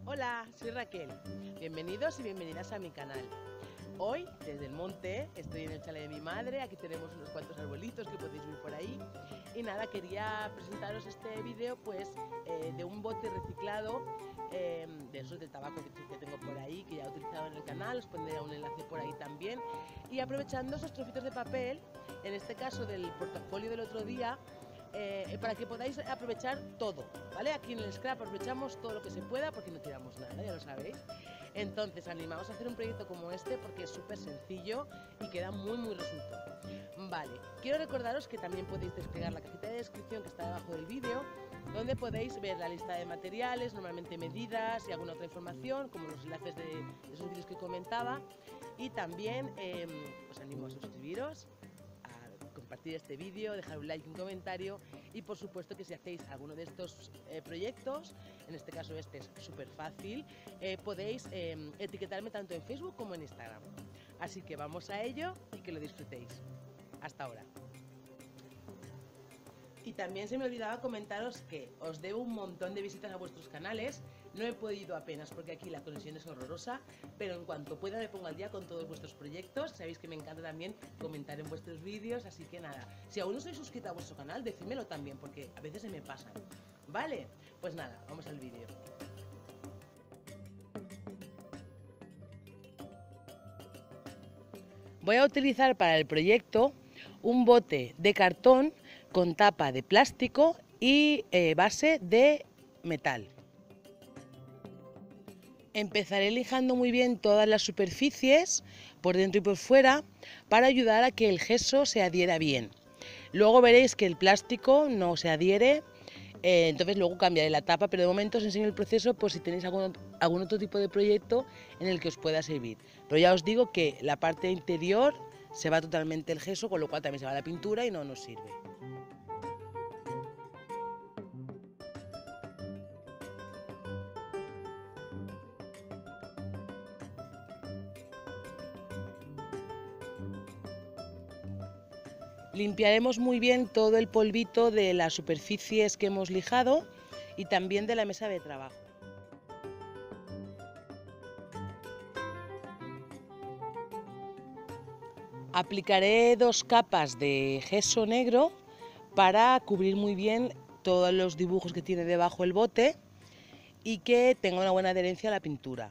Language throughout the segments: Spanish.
Hola, soy Raquel. Bienvenidos y bienvenidas a mi canal. Hoy, desde el monte, estoy en el chalet de mi madre. Aquí tenemos unos cuantos arbolitos que podéis ver por ahí. Y nada, quería presentaros este vídeo pues de un bote reciclado, de esos de tabaco que tengo por ahí, que ya he utilizado en el canal. Os pondré un enlace por ahí también. Y aprovechando esos trocitos de papel, en este caso del portafolio del otro día, para que podáis aprovechar todo, ¿vale? Aquí en el Scrap aprovechamos todo lo que se pueda porque no tiramos nada, ya lo sabéis. Entonces, animaos a hacer un proyecto como este porque es súper sencillo y queda muy resultado. Vale, quiero recordaros que también podéis desplegar la cajita de descripción que está debajo del vídeo, donde podéis ver la lista de materiales, normalmente medidas y alguna otra información, como los enlaces de esos vídeos que comentaba. Y también os animo a suscribiros, compartir este vídeo, dejar un like y un comentario, y por supuesto que si hacéis alguno de estos proyectos, en este caso este es súper fácil, podéis etiquetarme tanto en Facebook como en Instagram. Así que vamos a ello y que lo disfrutéis. Hasta ahora. Y también se me olvidaba comentaros que os debo un montón de visitas a vuestros canales. No he podido apenas porque aquí la conexión es horrorosa, pero en cuanto pueda me pongo al día con todos vuestros proyectos. Sabéis que me encanta también comentar en vuestros vídeos, así que nada, si aún no sois suscrita a vuestro canal, decídmelo también, porque a veces se me pasan. ¿Vale? Pues nada, vamos al vídeo. Voy a utilizar para el proyecto un bote de cartón con tapa de plástico y base de metal. Empezaré lijando muy bien todas las superficies, por dentro y por fuera, para ayudar a que el gesso se adhiera bien. Luego veréis que el plástico no se adhiere, entonces luego cambiaré la tapa, pero de momento os enseño el proceso por si tenéis algún otro tipo de proyecto en el que os pueda servir. Pero ya os digo que la parte interior se va totalmente el gesso, con lo cual también se va la pintura y no nos sirve. Limpiaremos muy bien todo el polvito de las superficies que hemos lijado y también de la mesa de trabajo. Aplicaré 2 capas de gesso negro para cubrir muy bien todos los dibujos que tiene debajo el bote y que tenga una buena adherencia a la pintura.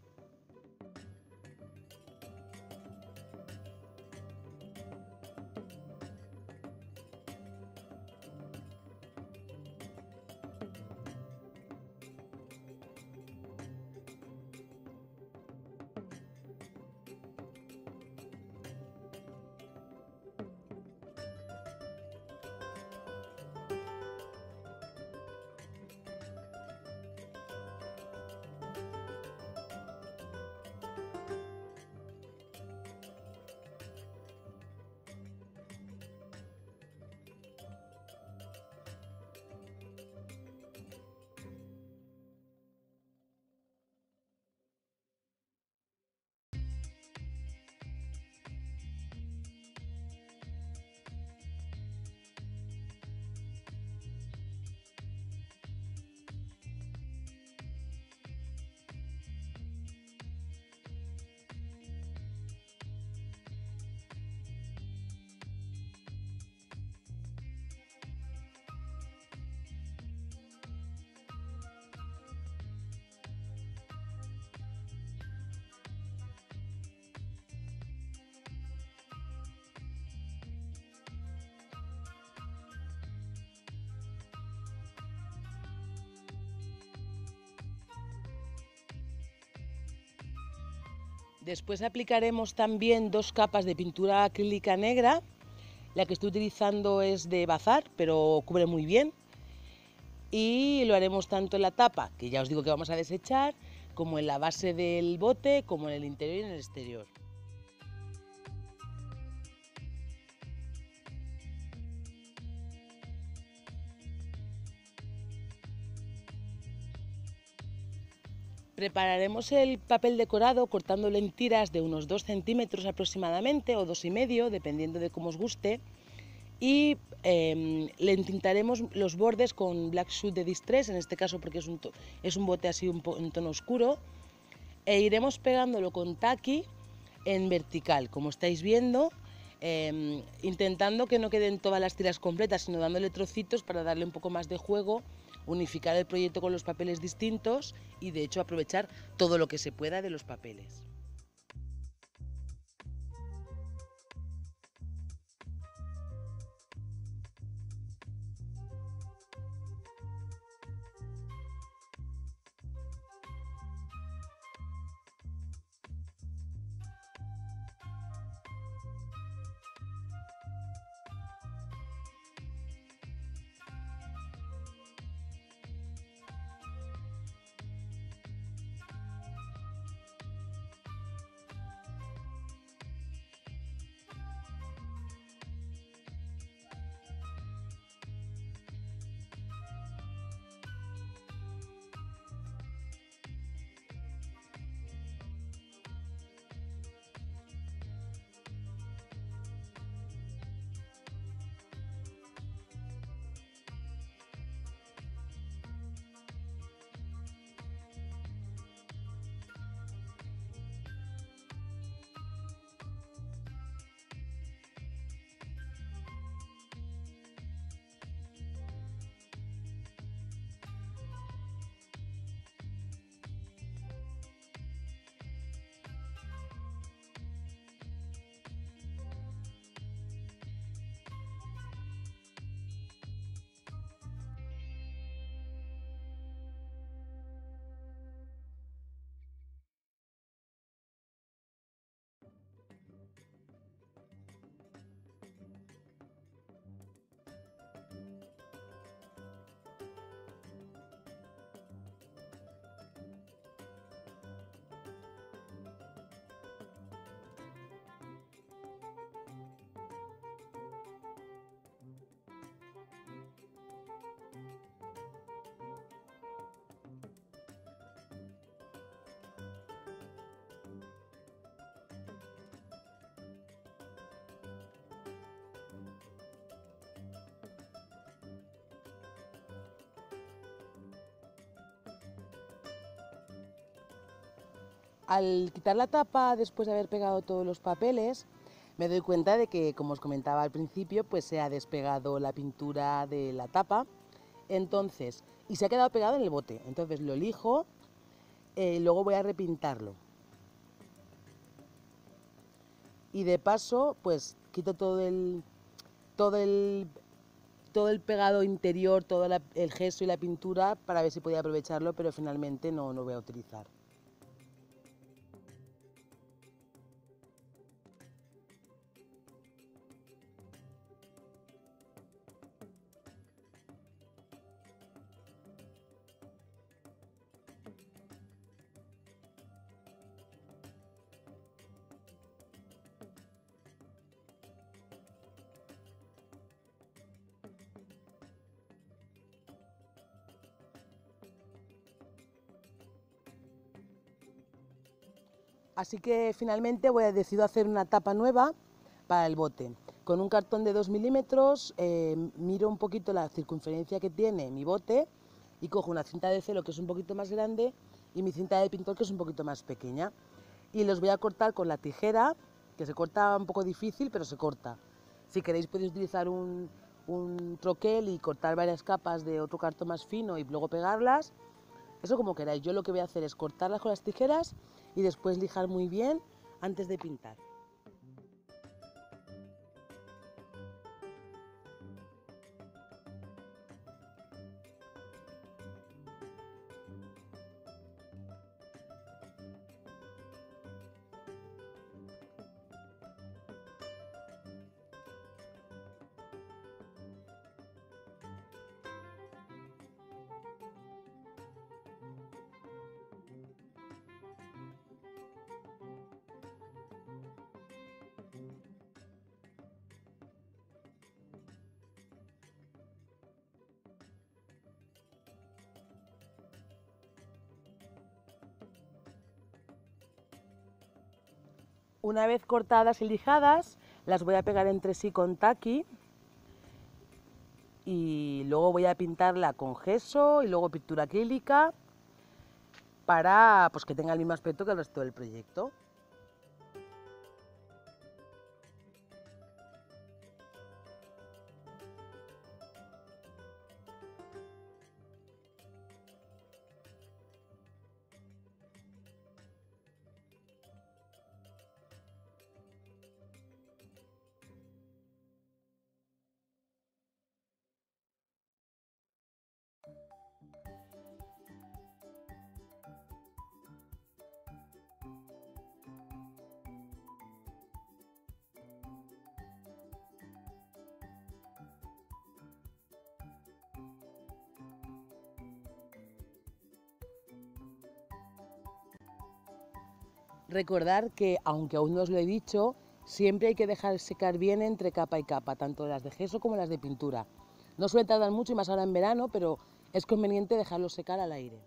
Después aplicaremos también 2 capas de pintura acrílica negra. La que estoy utilizando es de bazar, pero cubre muy bien. Y lo haremos tanto en la tapa, que ya os digo que vamos a desechar, como en la base del bote, como en el interior y en el exterior. Prepararemos el papel decorado cortándolo en tiras de unos 2 centímetros aproximadamente, o 2,5, dependiendo de cómo os guste. y le entintaremos los bordes con Black Soot de Distress, en este caso porque es un bote así en tono oscuro, e iremos pegándolo con Tacky en vertical, como estáis viendo, intentando que no queden todas las tiras completas, sino dándole trocitos para darle un poco más de juego, unificar el proyecto con los papeles distintos y de hecho aprovechar todo lo que se pueda de los papeles. Al quitar la tapa, después de haber pegado todos los papeles, me doy cuenta de que, como os comentaba al principio, pues se ha despegado la pintura de la tapa, entonces, y se ha quedado pegado en el bote. Entonces lo lijo y luego voy a repintarlo. Y de paso, pues quito todo el, todo el pegado interior, el gesso y la pintura para ver si podía aprovecharlo, pero finalmente no lo voy a utilizar. Así que finalmente decido hacer una tapa nueva para el bote. Con un cartón de 2 milímetros miro un poquito la circunferencia que tiene mi bote y cojo una cinta de celo que es un poquito más grande y mi cinta de pintor que es un poquito más pequeña. Y los voy a cortar con la tijera, que se corta un poco difícil, pero se corta. Si queréis podéis utilizar un troquel y cortar varias capas de otro cartón más fino y luego pegarlas. Eso como queráis. Yo lo que voy a hacer es cortarlas con las tijeras y después lijar muy bien antes de pintar. Una vez cortadas y lijadas, las voy a pegar entre sí con Tacky y luego voy a pintarla con gesso y luego pintura acrílica para pues, que tenga el mismo aspecto que el resto del proyecto. Recordar que, aunque aún no os lo he dicho, siempre hay que dejar secar bien entre capa y capa, tanto las de gesso como las de pintura. No suele tardar mucho y más ahora en verano, pero es conveniente dejarlo secar al aire.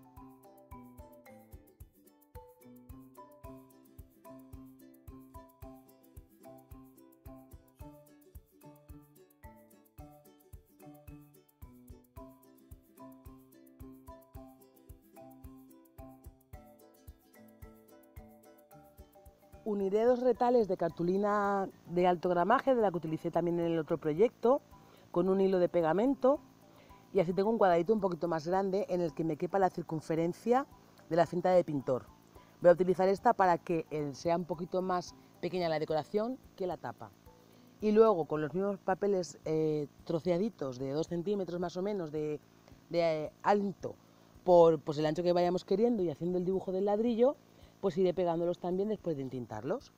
Uniré 2 retales de cartulina de alto gramaje, de la que utilicé también en el otro proyecto, con un hilo de pegamento, y así tengo un cuadradito un poquito más grande en el que me quepa la circunferencia de la cinta de pintor. Voy a utilizar esta para que sea un poquito más pequeña la decoración que la tapa. Y luego con los mismos papeles troceaditos de 2 centímetros más o menos de alto por pues, el ancho que vayamos queriendo y haciendo el dibujo del ladrillo, pues iré pegándolos también después de entintarlos.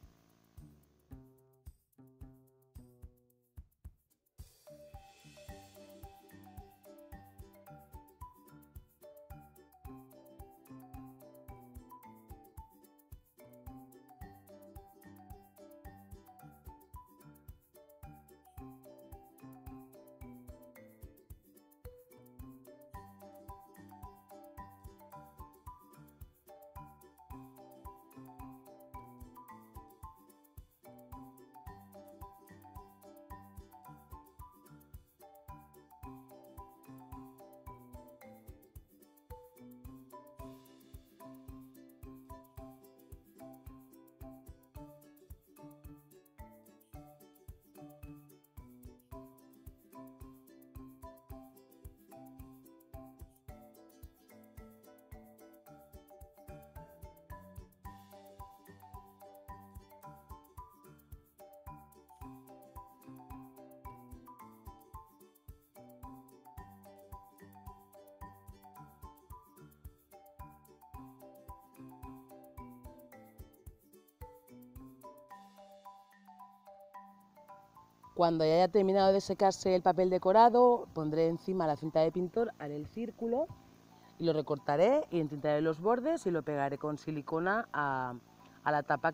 Cuando ya haya terminado de secarse el papel decorado, pondré encima la cinta de pintor, haré el círculo y lo recortaré y entintaré los bordes y lo pegaré con silicona a la tapa.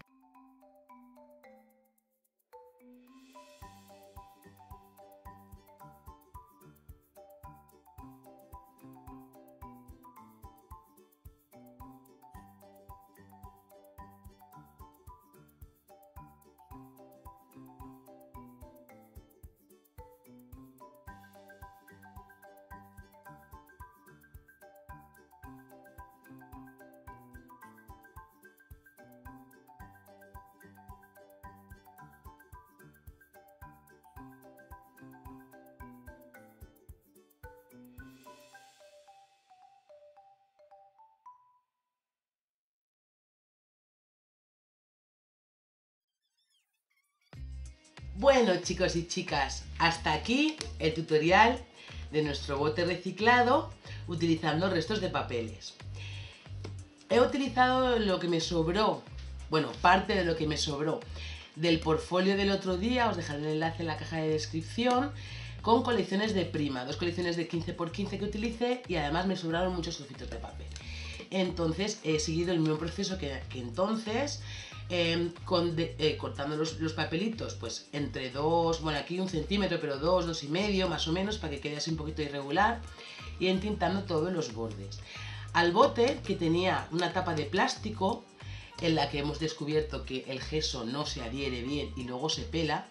Bueno, chicos y chicas, hasta aquí el tutorial de nuestro bote reciclado utilizando restos de papeles. He utilizado lo que me sobró, bueno, parte de lo que me sobró del portfolio del otro día, os dejaré el enlace en la caja de descripción, con colecciones de prima, 2 colecciones de 15×15 que utilicé y además me sobraron muchos trocitos de papel. Entonces he seguido el mismo proceso que entonces, cortando los papelitos pues entre 2, bueno aquí 1 centímetro, pero 2, 2,5 más o menos, para que quede así un poquito irregular, y entintando todos los bordes. Al bote, que tenía una tapa de plástico, en la que hemos descubierto que el gesso no se adhiere bien y luego se pela,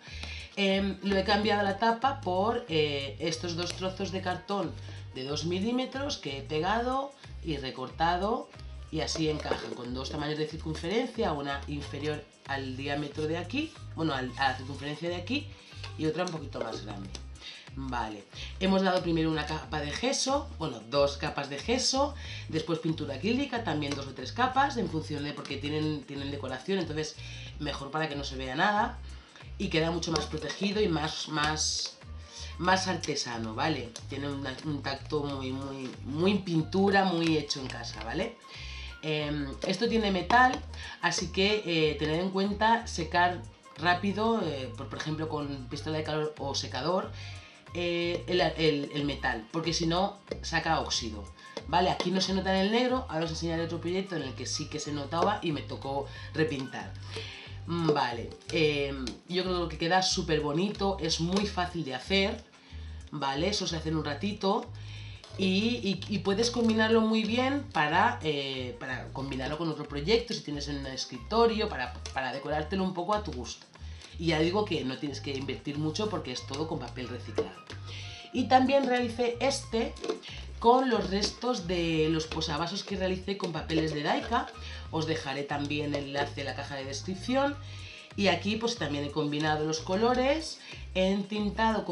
Lo he cambiado la tapa por estos dos trozos de cartón de 2 milímetros que he pegado y recortado, y así encajan con dos tamaños de circunferencia, una inferior al diámetro de aquí, bueno, a la circunferencia de aquí, y otra un poquito más grande. Vale, hemos dado primero una capa de gesso, bueno, 2 capas de gesso, después pintura acrílica, también 2 o 3 capas, en función de, porque tienen decoración, entonces mejor para que no se vea nada, y queda mucho más protegido y más artesano, ¿vale? Tiene un tacto muy pintura, muy hecho en casa, ¿vale? Esto tiene metal, así que tened en cuenta secar rápido, por ejemplo con pistola de calor o secador, el metal, porque si no saca óxido, ¿vale? Aquí no se nota en el negro, ahora os enseñaré otro proyecto en el que sí que se notaba y me tocó repintar. Vale, yo creo que queda súper bonito, es muy fácil de hacer, ¿vale? Eso se hace en un ratito. Y puedes combinarlo muy bien para combinarlo con otro proyecto, si tienes en un escritorio, para decorártelo un poco a tu gusto. Y ya digo que no tienes que invertir mucho porque es todo con papel reciclado. Y también realicé este con los restos de los posavasos que realicé con papeles de Daika. Os dejaré también el enlace en la caja de descripción. Y aquí pues también he combinado los colores, he entintado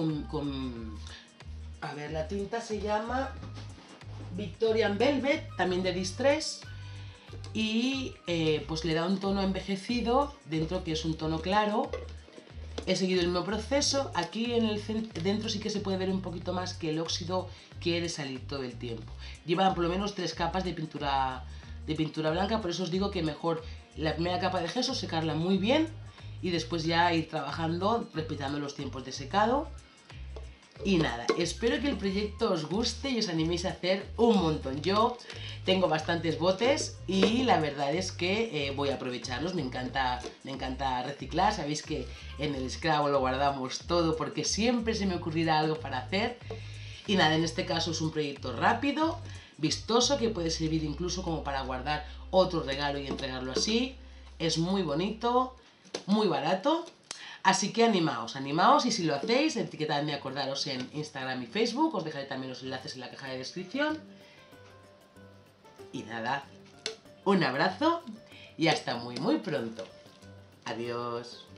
a ver, la tinta se llama Victorian Velvet, también de Distress, y pues le da un tono envejecido dentro, que es un tono claro. He seguido el mismo proceso. Aquí en el dentro sí que se puede ver un poquito más que el óxido quiere salir todo el tiempo. Lleva por lo menos 3 capas de pintura blanca, por eso os digo que mejor la primera capa de gesso secarla muy bien y después ya ir trabajando respetando los tiempos de secado. Y nada, espero que el proyecto os guste y os animéis a hacer un montón. Yo tengo bastantes botes y la verdad es que voy a aprovecharlos, me encanta reciclar. Sabéis que en el Scrabble lo guardamos todo porque siempre se me ocurrirá algo para hacer. Y nada, en este caso es un proyecto rápido, vistoso, que puede servir incluso como para guardar otro regalo y entregarlo así. Es muy bonito, muy barato. Así que animaos, y si lo hacéis, etiquetadme, acordaros en Instagram y Facebook, os dejaré también los enlaces en la caja de descripción. Y nada, un abrazo y hasta muy pronto. Adiós.